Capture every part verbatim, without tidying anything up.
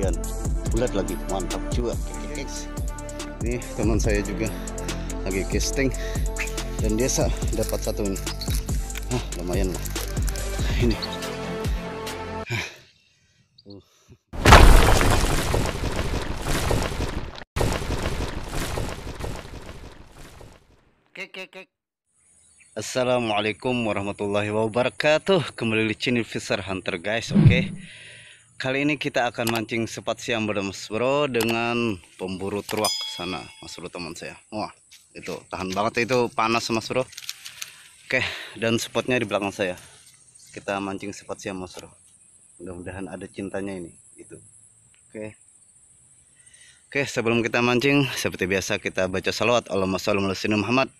cerian, bulat lagi, mantap juga. Ini teman saya juga lagi casting dan dia dapat satu ini. Nah, lumayan lah ini. uh. Kek, kek, kek. Assalamualaikum warahmatullahi wabarakatuh. Kembali di channel Fisher Hunter guys. Oke okay. Kali ini kita akan mancing sepat siang pada Mas Bro dengan pemburu truak sana, Mas Bro teman saya. Wah, itu tahan banget, itu panas Mas Bro. Oke, dan spotnya di belakang saya. Kita mancing sepat siang Mas Bro. Mudah-mudahan ada cintanya ini. Itu. Oke. Oke, sebelum kita mancing, seperti biasa kita baca salawat. Allahumma shalli ala sayyidina Muhammad.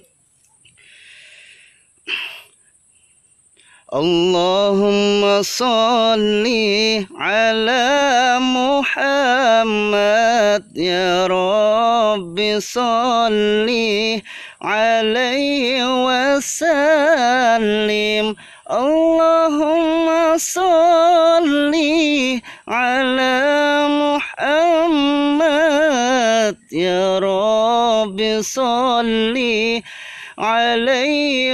Allahumma sholli ala Muhammad ya Rabbi sholli alaihi wasallim. Allahumma sholli ala Muhammad ya Rabbi sholli alaihi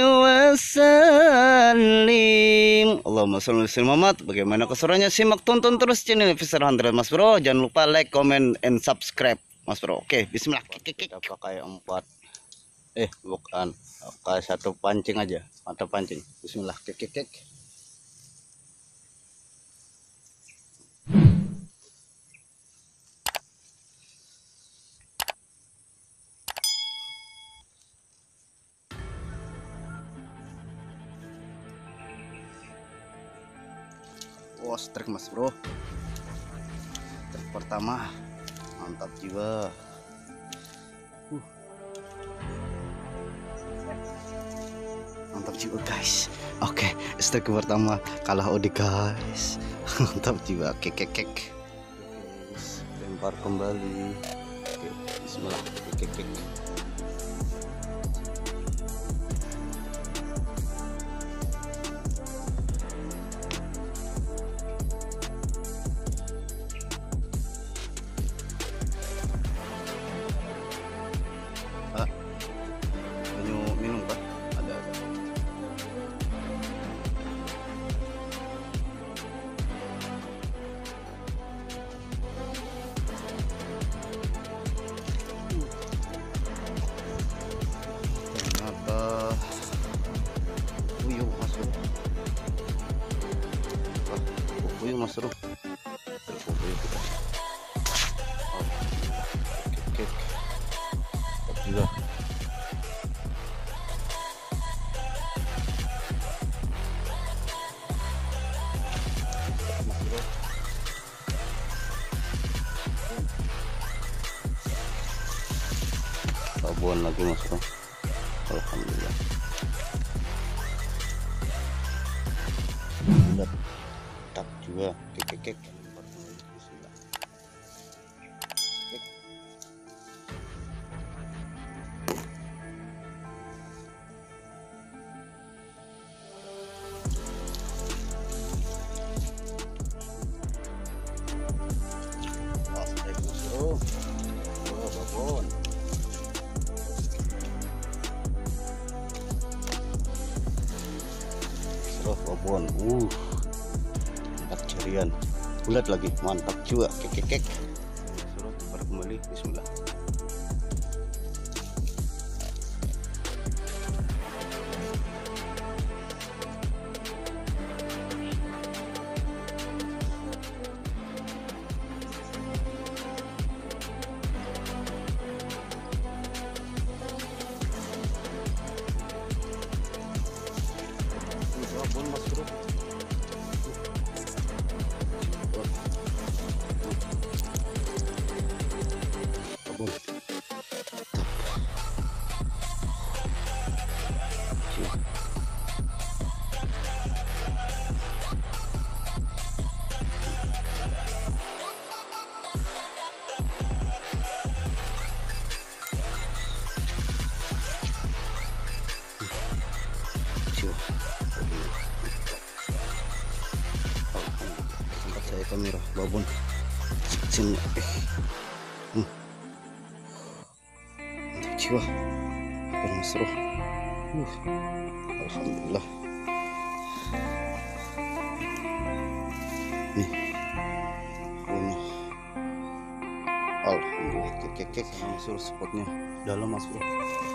wasallim. Allahumma sholli ala Muhammad. Bagaimana keseruannya? Simak, tonton terus channel Fisher Hunter Mas Bro. Jangan lupa like, comment, and subscribe Mas Bro. Oke, bismillah. Kita pakai empat. Eh, bukan. Pakai satu pancing aja. Mata pancing. Bismillah. Kek kek kek. Oh, strike Mas Bro. Strike pertama. Mantap jiwa. Uh. Mantap jiwa guys. Oke, okay, strike pertama kalah Odi guys. Mantap jiwa. Kek kek kek. Lempar kembali. Oke, bismillah. Kek kek kek. Puyuh Mas Bro. Terpuyuh kita. Oh, kek kek. Top juga. Mas Bro. Sabuan lagi Mas Bro. Alhamdulillah. Bulat. Tak juga. Kek kek kek. Oh, babon. Uh. Empat cerian. Bulat lagi. Mantap juga. Kek kek kek. Suruh pada kembali. Bismillah. Babon Mas Bro. Babon. Tempat saya kamera babon. Cicin. Hmm. Mantap jiwa. Seru. Uh. Alhamdulillah. Nih. Rumah. Alhamdulillah. Kek kek masuk spotnya. Dalam Mas Bro.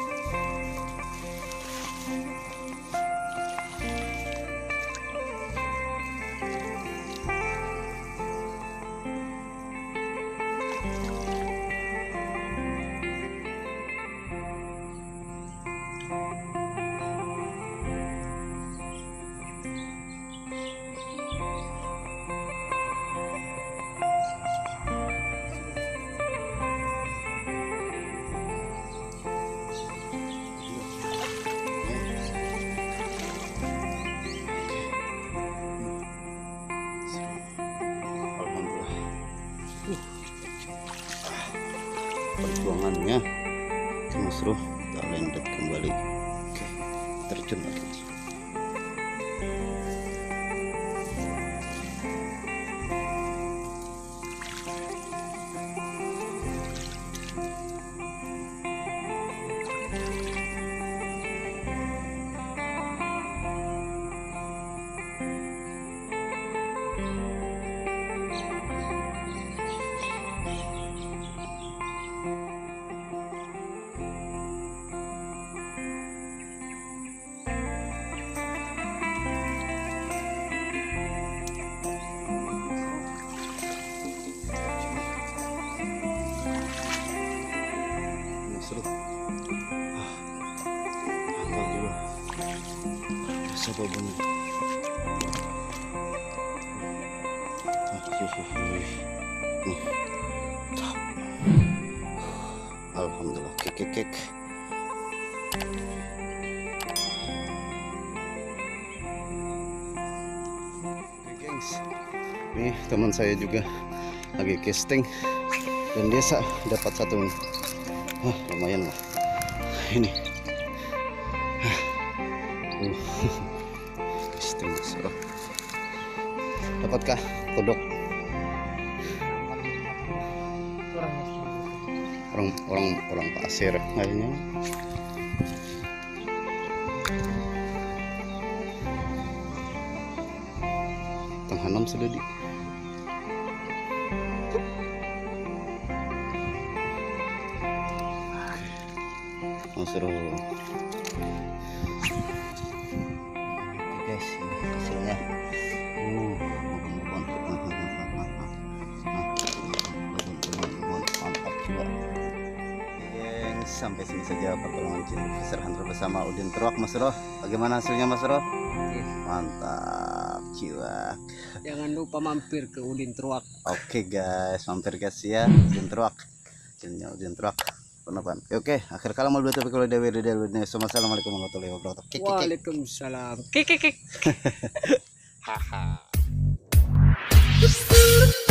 Perjuangannya Mas Bro, kita lanjut kembali. Oke, terjun lagi. Seru. Ah, mantap juga. Siapa bunyi? Ah, nih. Alhamdulillah, kek kek kek. Oke, gengs. Nih teman saya juga lagi casting dan desa dapat satu. Oh, lumayan lah ini. uh. Casting seru. Dapatkah kodok? orang orang orang pasir kayaknya. Tenghanam sudah di oh, seru. Oke guys, ini hasilnya. Uh, mantap juga. Gengs, sampai sini saja pertolongan channel Fisher Hunter bersama Udin Truck Mas Bro. Bagaimana hasilnya Mas Bro? Mantap jiwa. Jangan lupa mampir ke Udin Truck. Oke guys, mampir guys ya Udin Truck. Channelnya Udin Truck. Oke, oke, akhir kala mau tutup kalau dewe dewe. Assalamualaikum warahmatullahi wabarakatuh. Waalaikumsalam. Kik kik kik. Haha.